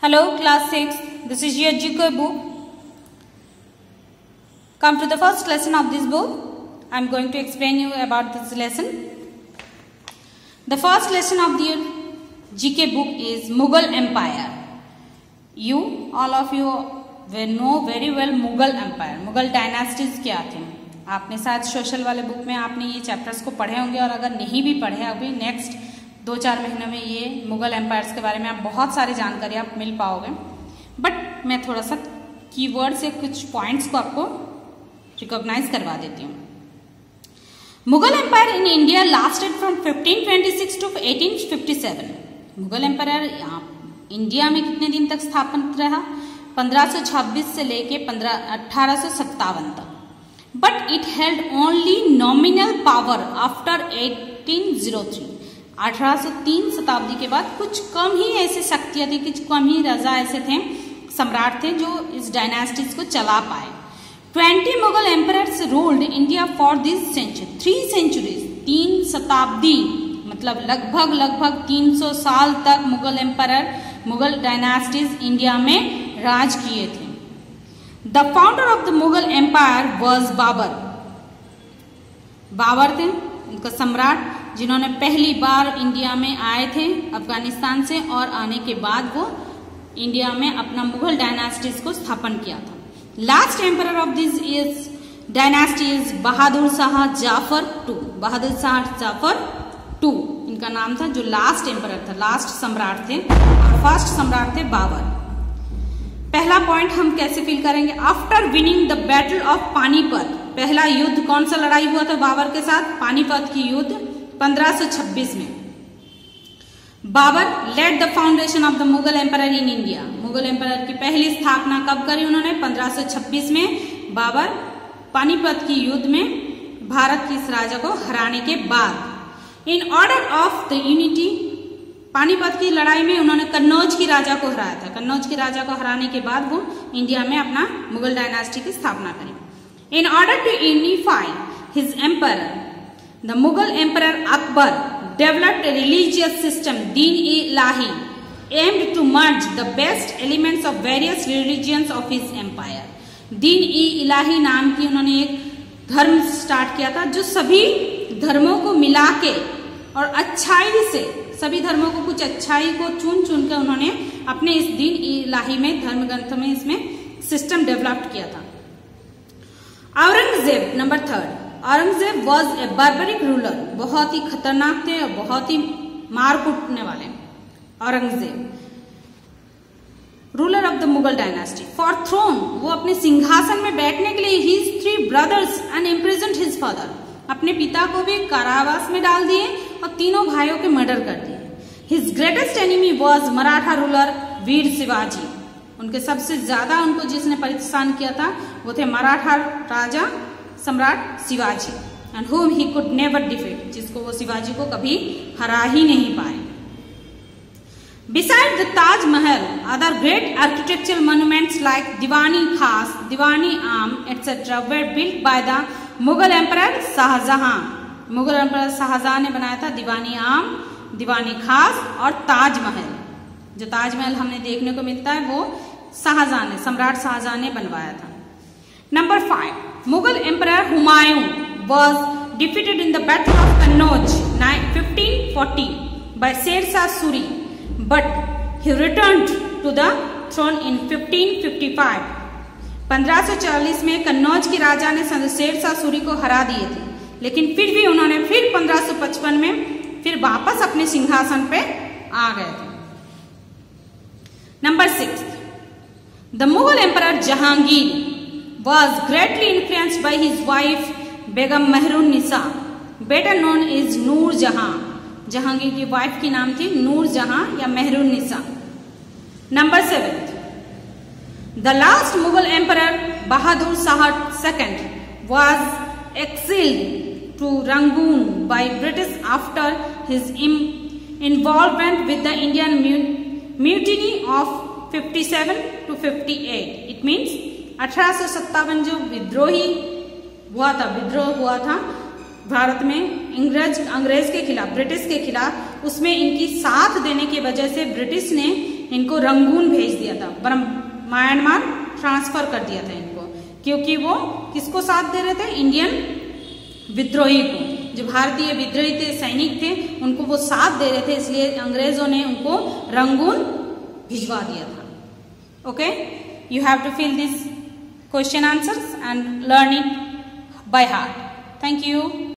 Hello class 6, this is your GK book. Come to the first lesson of this book. I am going to explain you about this lesson. The first lesson of the GK book is Mughal Empire. You, all of you will know very well Mughal Empire. Mughal dynasties क्या थे? आपने शायद social वाले book में आपने ये chapters को पढ़े होंगे, और अगर नहीं भी पढ़े अभी नेक्स्ट 2-4 महीनों में ये मुगल एम्पायर्स के बारे में आप बहुत सारी जानकारी आप मिल पाओगे। बट मैं थोड़ा सा कीवर्ड से कुछ पॉइंट्स को आपको रिकॉग्नाइज करवा देती हूँ। Mughal empire in India lasted from 1526 to 1857। Mughal empire यहाँ इंडिया में कितने दिन तक स्थापित रहा? 1526 से लेके 1857 तक। But it held only nominal power after 1803। 1803 शताब्दी के बाद कुछ कम ही ऐसे शक्तियां थी, कुछ कम ही राजा ऐसे थे, सम्राट थे जो इस डायनास्टीज को चला पाए। 20 Mughal emperors ruled India for this century, 3 centuries, 3 शताब्दी, मतलब लगभग 300 साल तक Mughal emperor, Mughal dynasties India में राज किए थे। The founder of the Mughal empire was Babur. Babur थे उनका सम्राट, जिन्होंने पहली बार इंडिया में आए थे अफगानिस्तान से, और आने के बाद वो इंडिया में अपना मुगल डायनास्टीज को स्थापन किया था। Last emperor of this is dynasty is Bahadur Shah Zafar two. Bahadur Shah Zafar two इनका नाम था, जो लास्ट एम्परर था, लास्ट सम्राट थे, और फर्स्ट सम्राट थे बाबर। पहला पॉइंट हम कैसे फील करेंगे? After winning the battle of Panipat, पहला युद्ध कौन सा लड़ाई हुआ था बाबर के साथ? पानीपत की युद्ध 1526 में। Babur led the foundation of the Mughal emperor in India. Mughal emperor की पहली स्थापना कब करी उन्होंने? 1526 में। बाबर पानीपत की युद्ध में भारत की इस राजा को हराने के बाद। In order of the unity, Panipat की लड़ाई में उन्होंने कन्नौज की राजा को हराया था। कन्नौज की राजा को हराने के बाद वो इंडिया में अपना मुगल डायनास्टी की स्थापना करी। In order to unify his emperor, the Mughal Emperor Akbar developed a religious system, Deen-e-Ilahi, aimed to merge the best elements of various religions of his empire. Deen-e-Ilahi नाम की उन्होंने एक धर्म स्टार्ट किया था, जो सभी धर्मों को मिला के और अच्छाई से, सभी धर्मों को कुछ अच्छाई को चुन के उन्होंने अपने इस दीन-ई-इलाही में, धर्म ग्रंथ में, इसमें सिस्टम डेवलप किया था। Aurangzeb number 3। Aurangzeb was a barbaric ruler, बहुत ही खतरनाक थे और बहुत ही मार कूटने वाले। Aurangzeb ruler of the Mughal dynasty. For throne, वो अपने सिंहासन में बैठने के लिए his 3 brothers and imprisoned his father, अपने पिता को भी कारावास में डाल दिए और तीनों भाइयों के मर्डर कर दिए। His greatest enemy was Maratha ruler Veer Shivaji. उनके सबसे ज्यादा उनको जिसने परेशान किया था वो थे मराठा राजा सम्राट Shivaji, and whom he could never defeat, जिसको वो शिवाजी को कभी हरा ही नहीं पाए। Besides the Taj Mahal, other great architectural monuments like Diwani Khas, Diwani Am, etc. were built by the Mughal Emperor Shahjahan. Mughal emperor Shahjahan ने बनाया था दीवानी आम, दीवानी खास और ताजमहल। जो ताजमहल हमने देखने को मिलता है वो शाहजहां ने, सम्राट शाहजहां ने बनवाया था। Number 5, Mughal Emperor Humayun was defeated in the Battle of Kannauj 1540 by Sher Shah Suri, but he returned to the throne in 1555. 1540 में कन्नौज के राजा ने शेर शाह सूरी को हरा दिए थे, लेकिन फिर भी उन्होंने फिर 1555 में फिर वापस अपने सिंहासन पे आ गए थे। Number 6, the Mughal Emperor Jahangir was greatly influenced by his wife Begum Mehrun Nisa, better known as Noor Jahan. Jahangir की वाइफ की नाम थी नूर जहां या Mehrun Nisa. Number 7, the last Mughal Emperor Bahadur Shah II was exiled to Rangoon by British after his involvement with the Indian mutiny of 57 to 58. It means 1857 जो विद्रोह हुआ था भारत में अंग्रेज के खिलाफ, ब्रिटिश के खिलाफ, उसमें इनकी साथ देने की वजह से ब्रिटिश ने इनको रंगून भेज दिया था, म्यांमार ट्रांसफर कर दिया था इनको, क्योंकि वो किसको साथ दे रहे थे, इंडियन विद्रोही को, जो भारतीय विद्रोही थे, सैनिक थे, उनको वो साथ दे रहे थे, इसलिए अंग्रेजों ने उनको रंगून भिजवा दिया था। Okay, you have to fill this question answers and learn it by heart. Thank you.